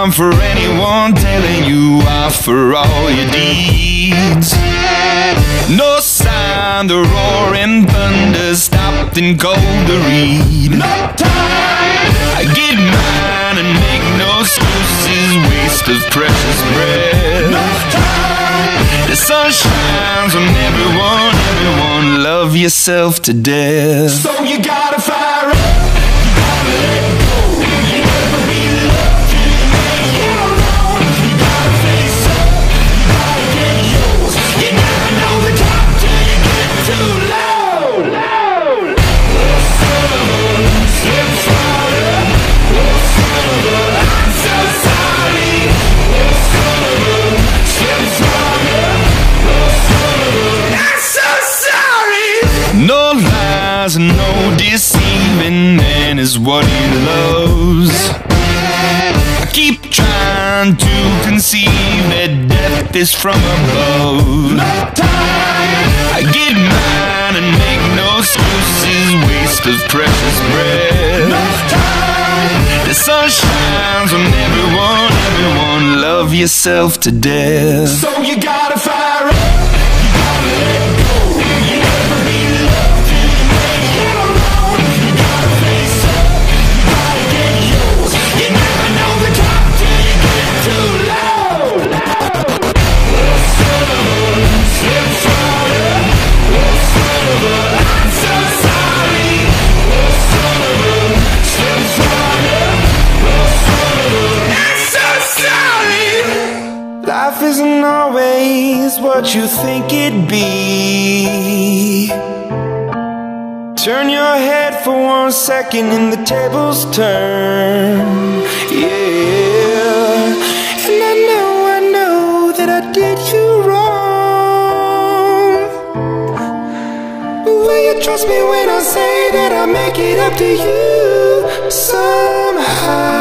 time for anyone telling you off for all your deeds. No sign the roaring thunder stopped and called the reed. No time. I get mine and make no excuses, waste of precious breath. No time. The sun shines on everyone, everyone, love yourself to death. So you gotta fire up, you gotta let go. You never be loved till you make it alone. You gotta face up, you gotta get yours. You never know the top till you get too low. Oh, son of a slipshodder. Oh, son of a, I'm so sorry. Oh, son of a slipshodder. Oh, son of a, I'm so sorry. No lies and no deceiving, man is what he loves. I keep trying to conceive that death is from above. No time. I get mine and make no excuses, waste of precious breath. No time. The sun shines on everyone, everyone, love yourself to death. So you gotta fire up, you gotta let go. You never be loved till you make it alone. You gotta face up, you gotta get yours. You never know the top till you get too low. Oh, son of a slipshodder. Oh, son of a, I'm so sorry. Oh, son of a slipshodder. Oh, son of a, I'm so sorry. Life isn't always what you think it'd be. Turn your head for 1 second and the tables turn. Yeah. And I know that I did you wrong. But will you trust me when I say that I make it up to you somehow?